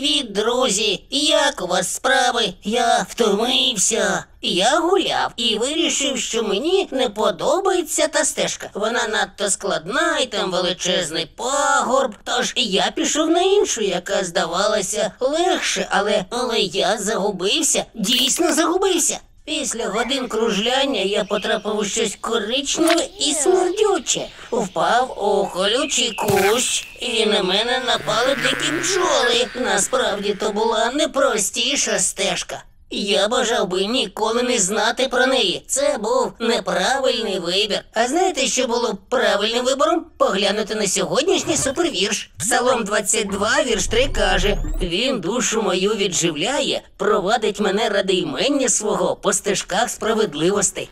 Привіт, друзі! Як у вас справи? Я втомився. Я гуляв і вирішив, що мені не подобається та стежка. Вона надто складна і там величезний пагорб. Тож я пішов на іншу, яка здавалася легше, але я загубився. Дійсно загубився. Після годин кружляння я потрапив у щось коричневе і смердюче. Впав у колючий кущ, і на мене напали дикі бджоли. Насправді то була непростіша стежка. Я бажав би ніколи не знати про неї. Це був неправильний вибір. А знаєте, що було б правильним вибором? Поглянути на сьогоднішній супервірш. Псалом 22, вірш 3 каже: «Він душу мою відживляє, провадить мене ради імення свого по стежках справедливостей».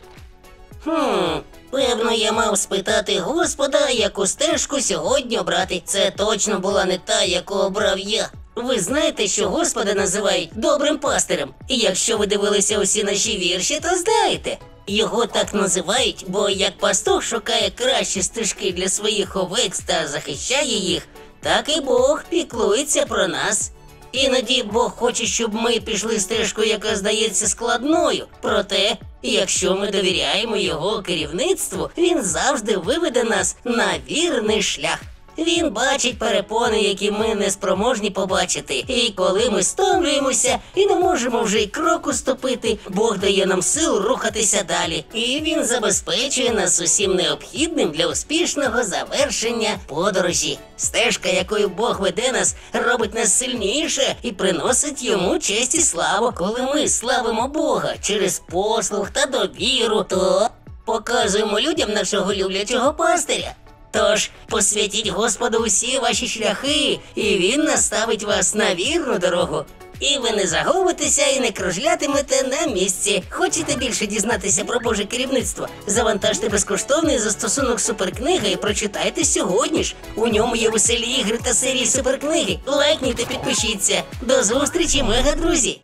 Певно, я мав спитати Господа, яку стежку сьогодні обрати. Це точно була не та, яку обрав я. Ви знаєте, що Господа називають добрим пастирем. І якщо ви дивилися усі наші вірші, то знаєте. Його так називають, бо як пастух шукає кращі стежки для своїх овець та захищає їх, так і Бог піклується про нас. Іноді Бог хоче, щоб ми пішли стежкою, яка здається складною. Проте, якщо ми довіряємо Його керівництву, Він завжди виведе нас на вірний шлях. Він бачить перепони, які ми не спроможні побачити. І коли ми стомлюємося і не можемо вже й кроку ступити, Бог дає нам сил рухатися далі. І Він забезпечує нас усім необхідним для успішного завершення подорожі. Стежка, якою Бог веде нас, робить нас сильніше і приносить Йому честь і славу. Коли ми славимо Бога через послух та довіру, то показуємо людям нашого люблячого пастиря. Тож, посвятіть Господу усі ваші шляхи, і Він наставить вас на вірну дорогу. І ви не загубитеся і не кружлятимете на місці. Хочете більше дізнатися про Боже керівництво? Завантажте безкоштовний застосунок Суперкнига і прочитайте сьогодні ж. У ньому є веселі ігри та серії Суперкниги. Лайкніть та підпишіться. До зустрічі, мега-друзі!